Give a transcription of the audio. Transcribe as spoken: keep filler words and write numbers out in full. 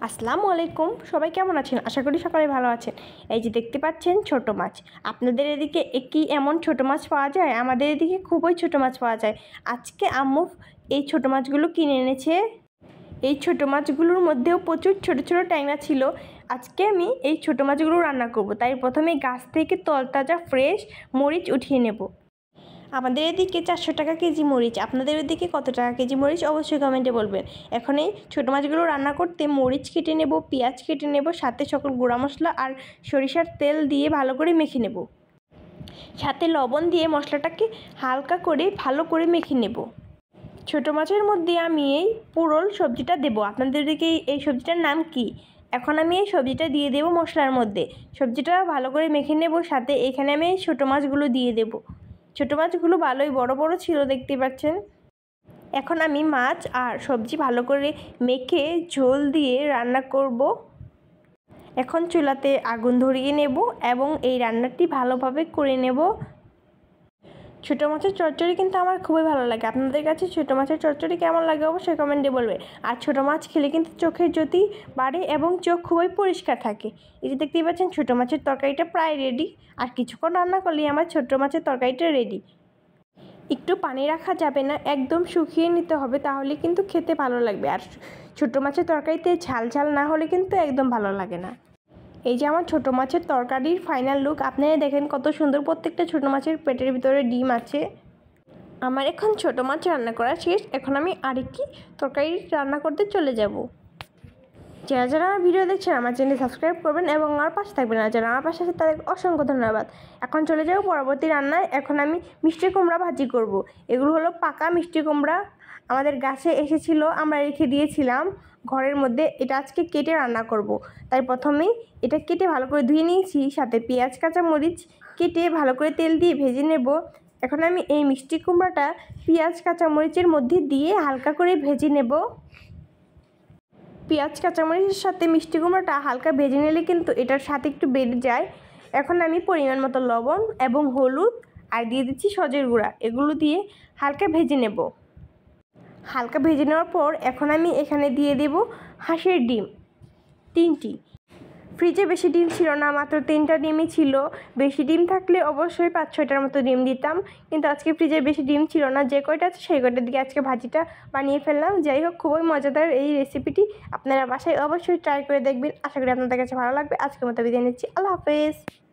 আসসালামু আলাইকুম। সবাই কেমন আছেন? আশা করি সকালে ভালো আছেন। এই যে দেখতে পাচ্ছেন ছোট মাছ। আপনাদের এদিকে কি এমন ছোট মাছ পাওয়া যায়? আমাদের এদিকে খুবই ছোট মাছ পাওয়া যায়। আজকে আম্মু এই ছোট মাছগুলো কিনে এনেছে। এই ছোট মাছগুলোর মধ্যেও প্রচুর ছোট ছোট ট্যাংরা ছিল। আজকে আমি এই ছোট মাছগুলো রান্না করব। তাই প্রথমে গাছ থেকে তরতাজা ফ্রেশ মরিচ উঠিয়ে নেব। আমাদের এদিকে চারশো টাকা কেজি মরিচ। আপনাদের এদিকে কত টাকা কেজি মরিচ অবশ্যই কমেন্টে বলবেন। এখন এই ছোটো মাছগুলো রান্না করতে মরিচ কেটে নেব, পেঁয়াজ কেটে নেব, সাথে সকল গুঁড়া মশলা আর সরিষার তেল দিয়ে ভালো করে মেখে নেব। সাথে লবণ দিয়ে মশলাটাকে হালকা করে ভালো করে মেখে নেব। ছোটো মাছের মধ্যে আমি এই পুরল সবজিটা দেব। আপনাদের দিকে এই সবজিটার নাম কি? এখন আমি এই সবজিটা দিয়ে দেব মশলার মধ্যে। সবজিটা ভালো করে মেখে নেব। সাথে এখানে আমি এই ছোটো মাছগুলো দিয়ে দেব। ছোটো মাছগুলো ভালোই বড় বড় ছিল, দেখতে পাচ্ছেন। এখন আমি মাছ আর সবজি ভালো করে মেখে ঝোল দিয়ে রান্না করব। এখন চুলাতে আগুন ধরিয়ে নেব এবং এই রান্নাটি ভালোভাবে করে নেব। ছোটো মাছের চচ্চড়ি কিন্তু আমার খুবই ভালো লাগে। আপনাদের কাছে ছোটো মাছের চচ্চড়ি কেমন লাগে অবশ্যই কমেন্টে বলবে। আর ছোটো মাছ খেলে কিন্তু চোখের জ্যোতি বাড়ে এবং চোখ খুবই পরিষ্কার থাকে। এই যে দেখতেই পাচ্ছেন ছোটো মাছের তরকারিটা প্রায় রেডি। আর কিছুক্ষণ রান্না করলেই আমার ছোটো মাছের তরকারিটা রেডি। একটু পানি রাখা যাবে না, একদম শুকিয়ে নিতে হবে, তাহলে কিন্তু খেতে ভালো লাগবে। আর ছোটো মাছের তরকারিতে ঝাল ঝাল না হলে কিন্তু একদম ভালো লাগে না। এই যে আমার ছোটো মাছের তরকারির ফাইনাল লুক। আপনারা দেখেন কত সুন্দর, প্রত্যেকটা ছোটো মাছের পেটের ভিতরে ডিম আছে। আমার এখন ছোটো মাছ রান্না করা শেষ। এখন আমি আরেকটি তরকারি রান্না করতে চলে যাব। যারা যারা আমার ভিডিও দেখছেন আমার চ্যানেল সাবস্ক্রাইব করবেন এবং আমার পাশে থাকবেন। আর যারা আমার পাশে আছে তাদের অসংখ্য ধন্যবাদ। এখন চলে যাব পরবর্তী রান্নায়। এখন আমি মিষ্টি কুমড়া ভাজি করব। এগুলো হলো পাকা মিষ্টি কুমড়া, আমাদের গাছে এসেছিল, আমরা রেখে দিয়েছিলাম ঘরের মধ্যে। এটা আজকে কেটে রান্না করব। তাই প্রথমেই এটা কেটে ভালো করে ধুয়ে নিয়েছি। সাথে পেঁয়াজ কাঁচামরিচ কেটে ভালো করে তেল দিয়ে ভেজে নেব। এখন আমি এই মিষ্টি কুমড়াটা পেঁয়াজ কাঁচামরিচের মধ্যে দিয়ে হালকা করে ভেজে নেব। পেঁয়াজ কাঁচামরিচের সাথে মিষ্টি কুমড়োটা হালকা ভেজে নিলে কিন্তু এটার সাথে একটু বেড়ে যায়। এখন আমি পরিমাণ মতো লবণ এবং হলুদ আর দিয়ে দিচ্ছি সজের গুঁড়া। এগুলো দিয়ে হালকা ভেজে নেব। হালকা ভেজে নেওয়ার পর এখন আমি এখানে দিয়ে দেব হাঁসের ডিম তিনটি। ফ্রিজে বেশি ডিম ছিল না, মাত্র তিনটা ডিমই ছিল। বেশি ডিম থাকলে অবশ্যই পাঁচ ছয়টার মতো ডিম দিতাম, কিন্তু আজকে ফ্রিজে বেশি ডিম ছিল না। যে কয়টা আছে সেই কয়টা দিয়ে আজকে ভাজিটা বানিয়ে ফেললাম। যাই হোক, খুবই মজাদার এই রেসিপিটি। আপনারা বাসায় অবশ্যই ট্রাই করে দেখবেন। আশা করি আপনাদের কাছে ভালো লাগবে। আজকের মতো বিদায় নিচ্ছি। আল্লাহ হাফেজ।